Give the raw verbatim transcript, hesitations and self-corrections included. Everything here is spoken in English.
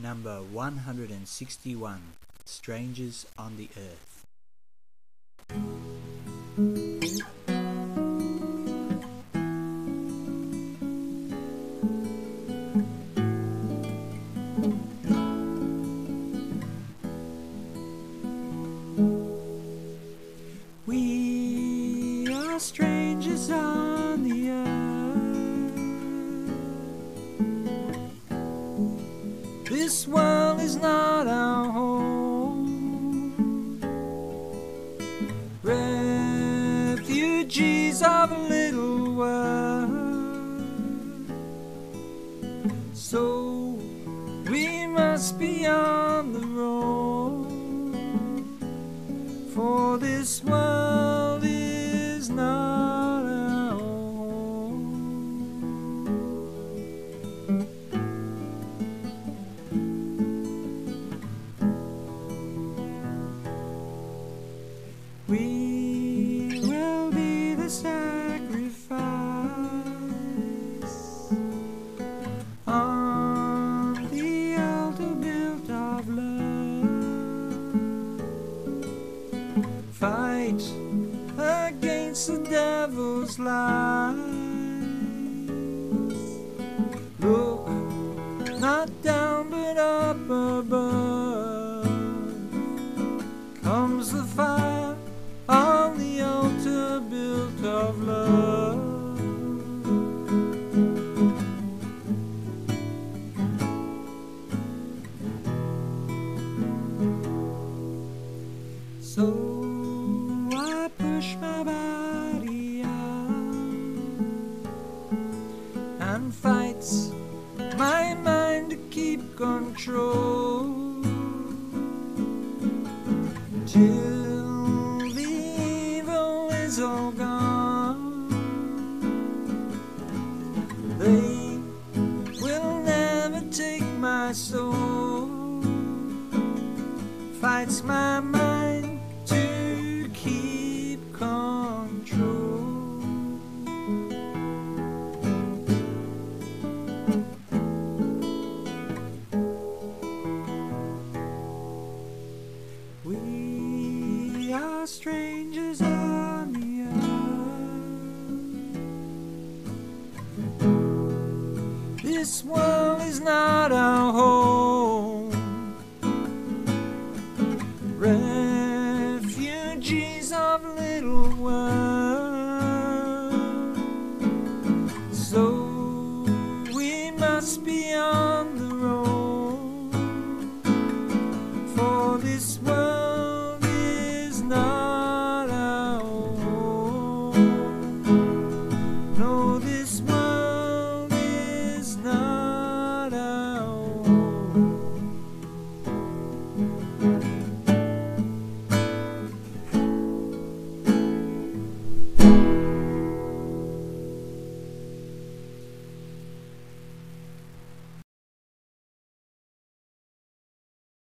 number one hundred sixty-one, Strangers on the Earth. We are strangers on the earth. This world is not our home. Refugees of a little world. So we must be on the road. For this world is not our home. We will be the sacrifice on the altar built of love. Fight against the devil's lies. Look not down but up above. Comes the fire on the altar built of love. So I push my body out and fights my mind to keep control till the evil is all gone. They will never take my soul. Fights my mind to keep control. We are strangers on the earth. This world is not our home. Refugees of little world. So we must be on the road. For this world is not our home.